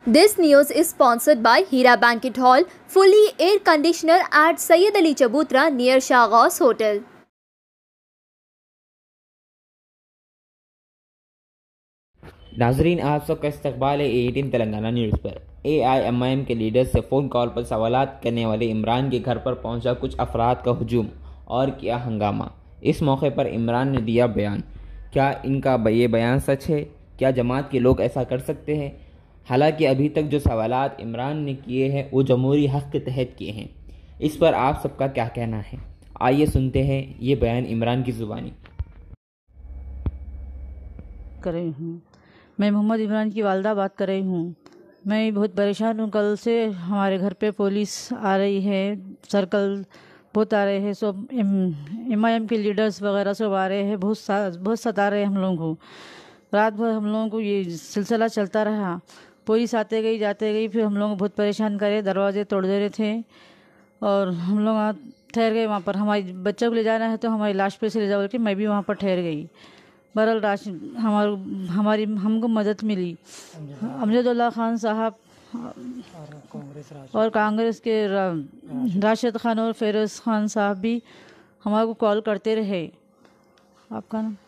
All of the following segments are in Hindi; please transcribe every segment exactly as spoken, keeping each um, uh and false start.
This news is sponsored by Hira Banquet Hall, fully air conditioner at Sayyid Ali Chabutra near Shahghaus Hotel. नाजरीन, आप सबका इस्तकबाल है एटीन तेलंगाना न्यूज़ पर। A I M I M के लीडर से फ़ोन कॉल पर सवालात करने वाले इमरान के घर पर पहुंचा कुछ अफराद का हुजूम और किया हंगामा। इस मौके पर इमरान ने दिया बयान। क्या इनका ये बयान सच है? क्या जमात के लोग ऐसा कर सकते हैं? हालांकि अभी तक जो सवालात इमरान ने किए हैं वो जमहूरी हक़ के तहत किए हैं। इस पर आप सबका क्या कहना है? आइए सुनते हैं ये बयान इमरान की ज़ुबानी। कर रही हूँ मैं मोहम्मद इमरान की वालदा बात कर रही हूँ। मैं बहुत परेशान हूँ। कल से हमारे घर पे पुलिस आ रही है, सर्कल बहुत आ रहे हैं, सब एम आई एम के लीडर्स वगैरह सब आ रहे हैं, बहुत सा, बहुत सता रहे हैं हम लोगों को। रात भर हम लोगों को ये सिलसिला चलता रहा। पुलिस आते गई जाते गई, फिर हम लोग को बहुत परेशान करे, दरवाजे तोड़ दे रहे थे और हम लोग वहाँ ठहर गए। वहाँ पर हमारे बच्चों को ले जाना है तो हमारी लाश पे से ले जाओ कि मैं भी वहाँ पर ठहर गई। बहरहाल राश हमार हमारी हमको मदद मिली। अमजदुल्ला खान साहब और कांग्रेस के राशिद खान और फेरोज़ खान साहब भी हमारे को कॉल करते रहे। आपका नाम?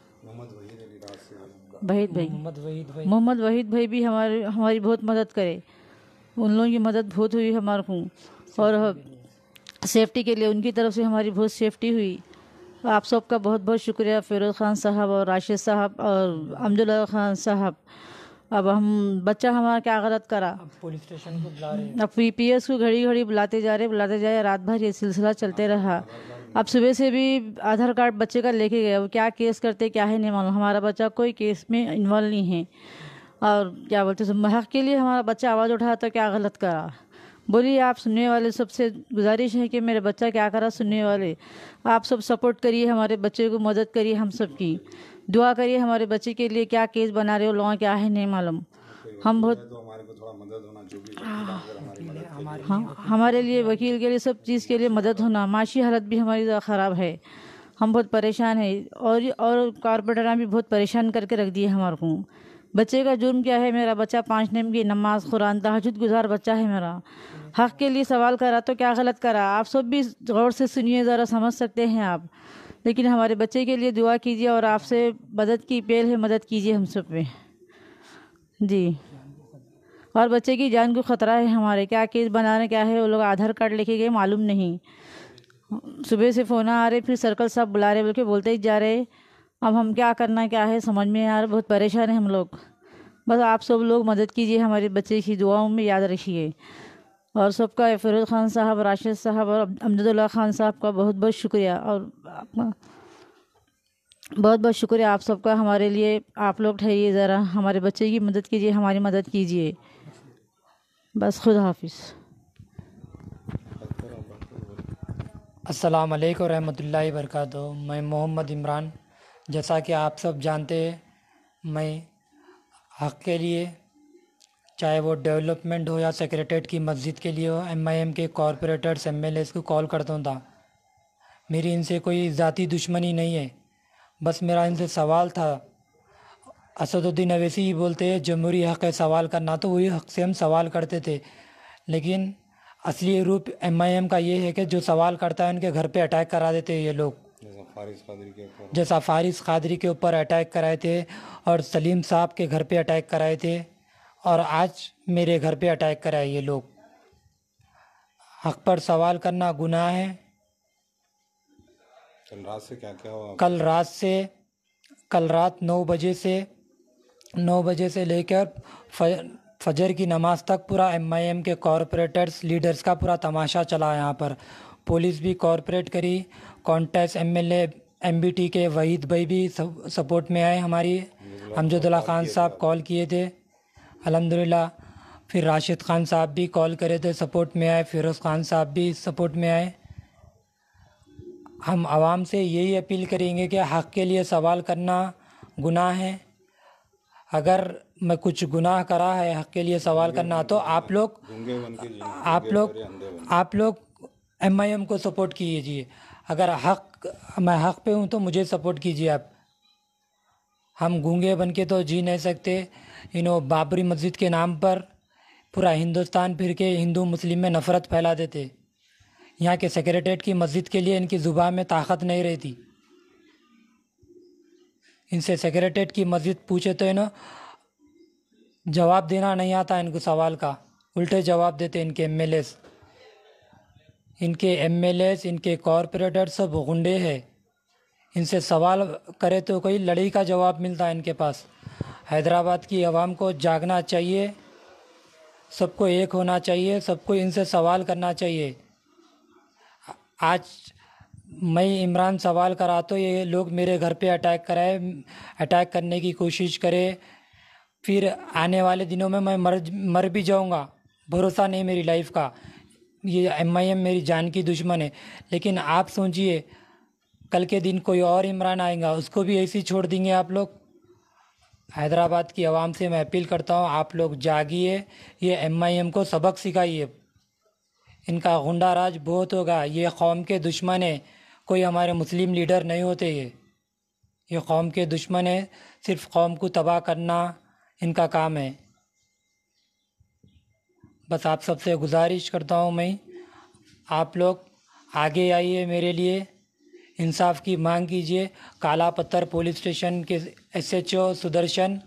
वहीद भाई। मोहम्मद वहीद भाई भी हमारे हमारी बहुत मदद करे। उन लोगों की मदद बहुत हुई हमारे को, और सेफ्टी के लिए उनकी तरफ से हमारी बहुत सेफ्टी हुई। आप सबका बहुत बहुत शुक्रिया, फेरोज़ खान साहब और राशिद साहब और अमजदुल्ला खान साहब। अब हम बच्चा हमारा क्या गलत करा? पुलिस स्टेशन को बुला रहे हैं। अब पी पी एस को घड़ी घड़ी बुलाते जा रहे बुलाते जा रहे रात भर ये सिलसिला चलते रहा। अब सुबह से भी आधार कार्ड बच्चे का लेके गए, वो क्या केस करते क्या है नहीं मालूम। हमारा बच्चा कोई केस में इन्वॉल्व नहीं है, और क्या बोलते हक़ के लिए हमारा बच्चा आवाज़ उठाया तो क्या गलत करा? बोलिए, आप सुनने वाले सबसे गुजारिश है कि मेरे बच्चा क्या करा। सुनने वाले आप सब सपोर्ट करिए, हमारे बच्चे को मदद करिए, हम सब की दुआ करिए। हमारे बच्चे के लिए क्या केस बना रहे हो लोगों, क्या है नहीं मालूम। हम बहुत हाँ, हमारे लिए वकील के लिए सब चीज़ के लिए मदद होना। माशी हालत भी हमारी ख़राब है, हम बहुत परेशान हैं, और और कारपोरेटर भी बहुत परेशान करके रख दिए हमारे को। बच्चे का जुर्म क्या है? मेरा बच्चा पाँच नेम की नमाज कुरान तहज्जुद गुजार बच्चा है मेरा। हक़ के लिए सवाल करा तो क्या गलत करा? आप सब भी गौर से सुनिए, ज़रा समझ सकते हैं आप। लेकिन हमारे बच्चे के लिए दुआ कीजिए और आपसे मदद की अपील है, मदद कीजिए हम सब पे जी। और बच्चे की जान को ख़तरा है हमारे। क्या केस बनाने क्या है? वो लोग आधार कार्ड लेके गए, मालूम नहीं। सुबह से फ़ोन आ रहे, फिर सर्कल सब बुला रहे बोल के बोलते ही जा रहे। अब हम क्या करना क्या है समझ में आ रहा, बहुत परेशान है हम लोग। बस आप सब लोग मदद कीजिए, हमारे बच्चे की दुआओं में याद रखिए। और सबका फेरोज़ खान साहब, राशिद साहब और अमजदुल्ला खान साहब का बहुत बहुत शुक्रिया, और आपका बहुत बहुत शुक्रिया आप सबका। हमारे लिए आप लोग ठहरिए, ज़रा हमारे बच्चे की मदद कीजिए, हमारी मदद कीजिए। बस खुदा हाफिज़। अस्सलाम वालेकुम रहमतुल्लाहि व बरकातुहू। मैं मोहम्मद इमरान, जैसा कि आप सब जानते हैं, मैं हक़ के लिए, चाहे वो डेवलपमेंट हो या सेक्रेटरीट की मस्जिद के लिए हो, एम आई एम के कॉरपोरेटर्स एम एल एस को कॉल करता था। मेरी इनसे कोई ज़ाती दुश्मनी नहीं है, बस मेरा इनसे सवाल था। असदुद्दीन अवैसी ही बोलते हैं जमहूरी हक़ है सवाल करना, तो वही हक़ से हम सवाल करते थे। लेकिन असली रूप एम आई एम का ये है कि जो सवाल करता है उनके घर पे अटैक करा देते हैं ये लोग, जैसा फारिस कादरी के ऊपर अटैक कराए थे और सलीम साहब के घर पे अटैक कराए थे, और आज मेरे घर पे अटैक कराए ये लोग। हक़ पर सवाल करना गुनाह है। कल रात से क्या क्या हुआ? कल रात से कल रात नौ बजे से नौ बजे से लेकर फजर की नमाज तक पूरा एम आई एम के कॉरपोरेटर्स लीडर्स का पूरा तमाशा चला। यहाँ पर पुलिस भी कॉरपोरेट करी, contest M L A M B T के वहीद भाई भी सपोर्ट में आए हमारी। अमजदुल्ला खान साहब कॉल किए थे अल्हम्दुलिल्लाह, फिर राशिद खान साहब भी कॉल करे थे, सपोर्ट में आए। फिरोज़ खान साहब भी सपोर्ट में आए। हम आवाम से यही अपील करेंगे कि हक़ के लिए सवाल करना गुनाह है। अगर मैं कुछ गुनाह करा है हक़ के लिए सवाल करना, तो आप लोग आप लोग आप लोग एम आई एम को सपोर्ट कीजिए। अगर हक़ मैं हक़ पे हूँ तो मुझे सपोर्ट कीजिए आप। हम गूंगे बन के तो जी नहीं सकते। इन्हों बाबरी मस्जिद के नाम पर पूरा हिंदुस्तान फिर के हिंदू मुस्लिम में नफ़रत फैला देते। यहाँ के सेक्रेटरीट की मस्जिद के लिए इनकी ज़ुबान में ताकत नहीं रहती। इनसे सेक्रेटरीट की मस्जिद पूछे तो इन्हें जवाब देना नहीं आता इनको सवाल का, उल्टे जवाब देते इनके एम एल एस इनके एम एल एस इनके कॉरपोरेटर सब गुंडे हैं। इनसे सवाल करे तो कोई लड़ाई का जवाब मिलता है इनके पास। हैदराबाद की आवाम को जागना चाहिए, सबको एक होना चाहिए, सबको इनसे सवाल करना चाहिए। आज मैं इमरान सवाल करा तो ये लोग मेरे घर पे अटैक कराए, अटैक करने की कोशिश करे, फिर आने वाले दिनों में मैं मर मर भी जाऊंगा। भरोसा नहीं मेरी लाइफ का। ये एम आई एम मेरी जान की दुश्मन है। लेकिन आप सोचिए कल के दिन कोई और इमरान आएगा, उसको भी ऐसे ही छोड़ देंगे आप लोग। हैदराबाद की आवाम से मैं अपील करता हूँ, आप लोग जागिए, ये एम आई एम को सबक सिखाइए। इनका गुंडा राज बहुत होगा। ये कौम के दुश्मन है, कोई हमारे मुस्लिम लीडर नहीं होते। ये ये कौम के दुश्मन है, सिर्फ कौम को तबाह करना इनका काम है। बस आप सबसे गुजारिश करता हूँ मैं, आप लोग आगे आइए, मेरे लिए इंसाफ की मांग कीजिए। काला पत्थर पुलिस स्टेशन के S H O Sudarshan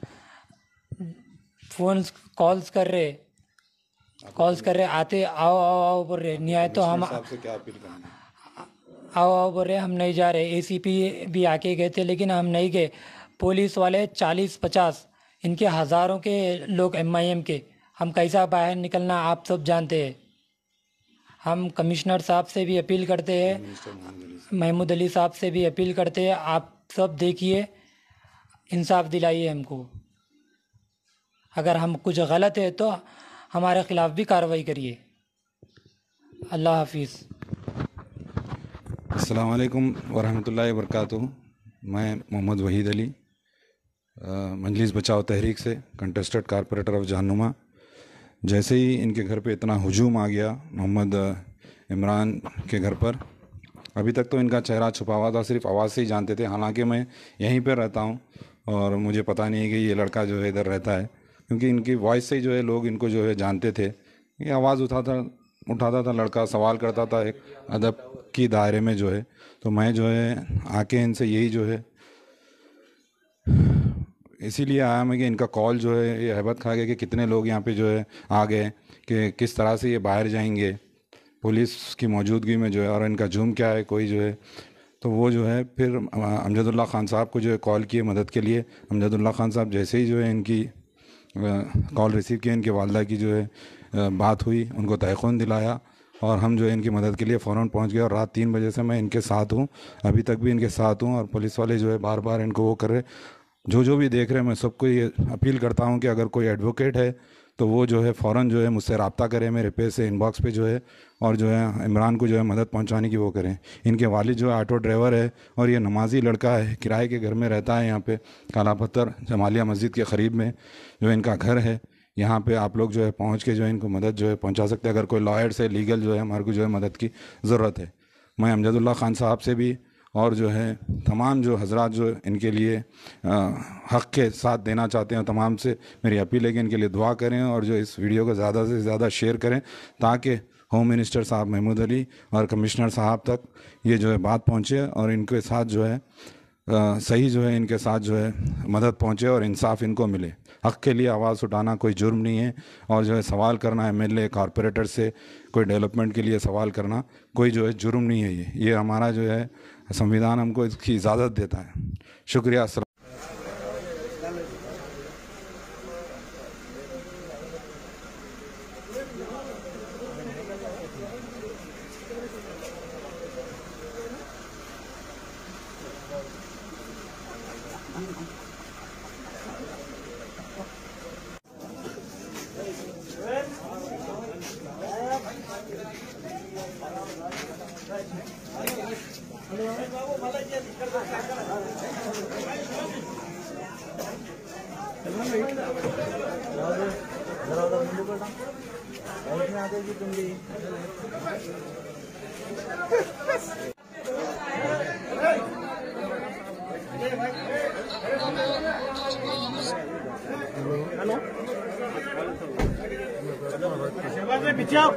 phone calls कर रहे कॉल्स कर रहे आते आओ आओ आओ बोल रहे, नहीं आए तो हम क्या अपील करना है? आओ आओ बोल रहे, हम नहीं जा रहे। ए सी पी भी आके गए थे लेकिन हम नहीं गए। पुलिस वाले चालीस पचास, इनके हज़ारों के लोग एम आई एम के, हम कैसा बाहर निकलना आप सब जानते हैं। हम कमिश्नर साहब से भी अपील करते हैं, महमूद अली साहब से भी अपील करते हैं, आप सब देखिए, इंसाफ दिलाइए हमको। अगर हम कुछ गलत है तो हमारे ख़िलाफ़ भी कार्रवाई करिए। अल्लाह हाफिज़। अस्सलाम वालेकुम वरहमतुल्लाहि वबरकातुहू। मैं मोहम्मद वहीद अली, मजलिस बचाओ तहरीक से कंटेस्टेड कारपोरेटर ऑफ जहानुमा। जैसे ही इनके घर पे इतना हुजूम आ गया मोहम्मद इमरान के घर पर, अभी तक तो इनका चेहरा छुपा हुआ था, सिर्फ आवाज़ से ही जानते थे। हालांकि मैं यहीं पर रहता हूं और मुझे पता नहीं है कि ये लड़का जो है इधर रहता है, क्योंकि इनकी वॉइस से ही जो है लोग इनको जो है जानते थे। ये आवाज़ उठाता उठाता था लड़का, सवाल करता था एक अदब की दायरे में जो है। तो मैं जो है आके इनसे यही जो है इसीलिए आया मैं कि इनका कॉल जो है ये हैबत खा गया कि कितने लोग यहाँ पे जो है आ गए, कि किस तरह से ये बाहर जाएंगे पुलिस की मौजूदगी में जो है, और इनका जुर्म क्या है कोई जो है। तो वो जो है फिर अमजदुल्ला ख़ान साहब को जो है कॉल किए मदद के लिए। अमजदुल्ला ख़ान साहब जैसे ही जो है इनकी कॉल रिसीव किया, इनके वालदा की जो है बात हुई, उनको तयक़ुन दिलाया और हम जो है इनकी मदद के लिए फ़ौरन पहुंच गए। और रात तीन बजे से मैं इनके साथ हूं, अभी तक भी इनके साथ हूं। और पुलिस वाले जो है बार बार इनको वो कर रहे, जो जो भी देख रहे हैं, मैं सबको ये अपील करता हूं कि अगर कोई एडवोकेट है तो वो जो है फ़ौरन जो है मुझसे रब्ता करें, मेरे पे से इनबॉक्स पे जो है, और जो है इमरान को जो है मदद पहुंचाने की वो करें। इनके वालिद जो है ऑटो ड्राइवर है और ये नमाजी लड़का है, किराए के घर में रहता है यहाँ पे काला पत्थर जमालिया मस्जिद के करीब में जो इनका घर है। यहाँ पे आप लोग जो है पहुँच के जो है इनको मदद जो है पहुँचा सकते हैं। अगर कोई लॉयर से लीगल जो है हमारे को जो है मदद की ज़रूरत है। मैं अमजदुल्ला ख़ान साहब से भी और जो है तमाम जो हजरात जो इनके लिए हक़ के साथ देना चाहते हैं, तमाम से मेरी अपील है कि इनके लिए दुआ करें और जो इस वीडियो को ज़्यादा से ज़्यादा शेयर करें, ताकि होम मिनिस्टर साहब महमूद अली और कमिश्नर साहब तक ये जो है बात पहुँचे और इनके साथ जो है आ, सही जो है इनके साथ जो है मदद पहुँचे और इंसाफ इनको मिले। हक़ के लिए आवाज़ उठाना कोई जुर्म नहीं है, और जो है सवाल करना एम एल ए कॉरपोरेटर से कोई डेवलपमेंट के लिए सवाल करना कोई जो है जुर्म नहीं है। ये ये हमारा जो है संविधान हमको इसकी इजाज़त देता है। शुक्रिया। हेलो पीछे आओ।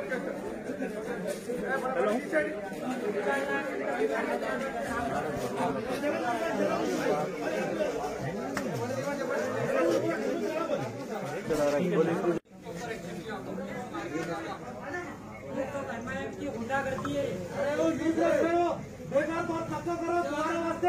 गुंडागर्दी है। अरे वो दूसरे करो, बेकार बहुत धक्का करो तुम्हारे वास्ते।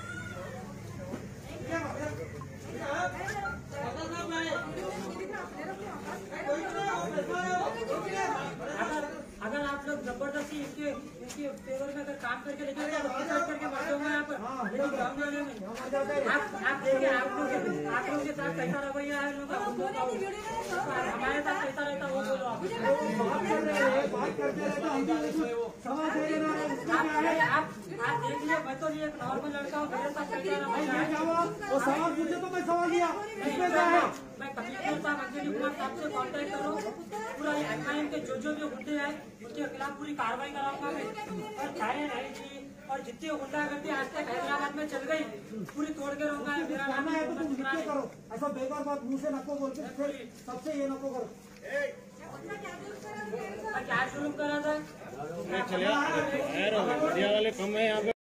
अगर आप लोग जबरदस्ती इनके इनके फेवर में अगर काम करके लेके जाए तो करके मर जाऊंगा यहाँ पर। आप आप देखिए आप लोग आप लोग के साथ कैसा रवैया है लोग हमारे साथ कैसा रहता वो बोलो आप आप आप देखिए मैं तो ये एक नॉर्मल लड़का हूँ मेरे साथ कैसा रवैया है वो सवाल पूछे तो मैं सवाल दिया मैं कमिश्नर साहब अंजलि कुमार साहब से कॉन्टेक्ट करो पूरा ये एमआईएम के जो जो भी गुंडे हैं उनके खिलाफ पूरी कार्रवाई कराऊंगा मैं और चाहे रहेगी और जितनी गुंडागर्दी आज तक हैदराबाद में चल गई पूरी तोड़ के रहूंगा मेरा नाम है तो तुम करो ऐसा बेकार बात मुंह से नको बोल के सबसे ये नको करो क्या शुरू करा था।